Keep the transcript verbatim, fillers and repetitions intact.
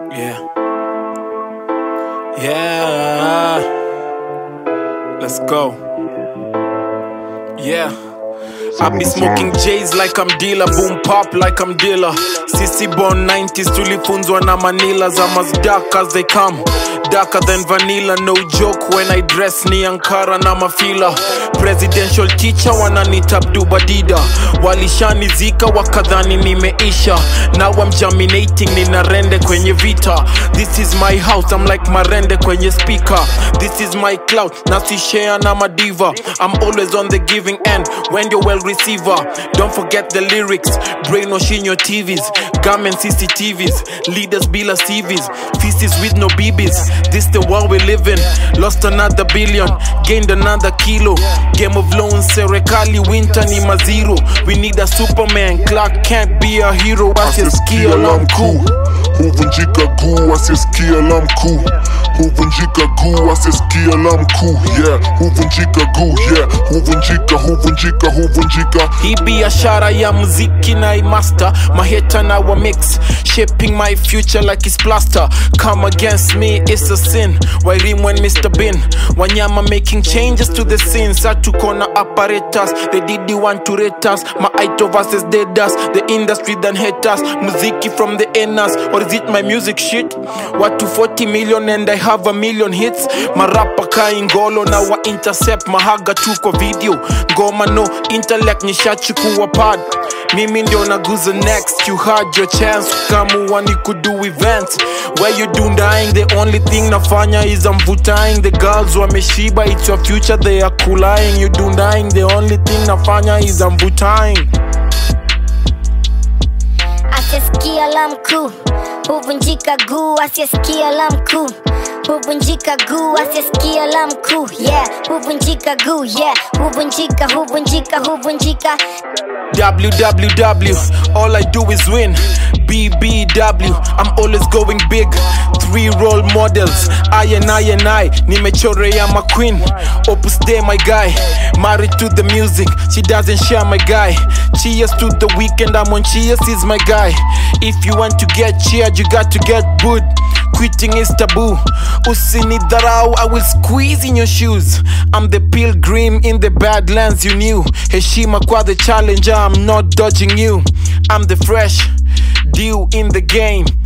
Yeah. Yeah. Let's go. Yeah. I be smoking J's like I'm dealer, boom pop like I'm dealer. Sissy born nineties, tulifunzwa na Manilas. I'm as dark as they come, darker than vanilla. No joke when I dress ni Ankara na mafila. Presidential teacher wananita Abdubadida. Walishanizika wakadhani nimeisha. Now I'm germinating, nina rende kwenye vita. This is my house, I'm like marende kwenye speaker. This is my cloud, nasi share na madiva. I'm always on the giving end when you're well receiver. Don't forget the lyrics, brainwashing your T Vs. Garment C C T Vs, leaders bila C Vs. Feces with no B Bs. This the world we live in. Lost another billion, gained another kilo. Game of loans, serikali winter ni mazero. We need a Superman, Clark can't be a hero. Asiyesikia la mkuu, huvunjika guu. Asiyesikia la mkuu, huvunjika guu. Asiyesikia la mkuu, yeah. Huvunjika guu, yeah. Huvunjika, huvunjika, huvunjika. Hii biashara ya muziki na imaster. Maheta na wa mix, shaping my future like it's plaster. Come against me, it's a sin. Wairim when Mister Bin Wanyama making changes to the scene. Satuko na apparatus, they did the one to rate us. My ito versus dead us, the industry then hate us. Muziki from the Enas, or is it my music shit? What to forty million and I have a million hits. Marapa ka ingolo na wa intercept. Mahaga tuko video, ngoma no intellect nishachukuwa pad. Mimi ndio naguza next. You had your chance, kamuwa ni kudu events. Where you do dying, the only thing nafanya is I'm vutain. The girls wameshiba, it's your future they are cooling. You do dying, the only thing nafanya is I'm vutain. Asiyesikia la mkuu, huvunjika guu. Asiyesikia la mkuu, huvunjika guu. Asiyesikia la mkuu, yeah. Huvunjika guu, yeah. Huvunjika, huvunjika, huvunjika. W W W, all I do is win. B B W, I'm always going big. Three role models, I and I and I. Nimechorea my queen, Opus Dei my guy. Married to the music, she doesn't share my guy. Cheers to the weekend, I'm on cheers, is my guy. If you want to get cheered, you got to get booed. Quitting is taboo. Usinidharau, I will squeeze in your shoes. I'm the pilgrim in the badlands you knew. Heshima kwa the challenger, I'm not dodging you. I'm the fresh deal in the game.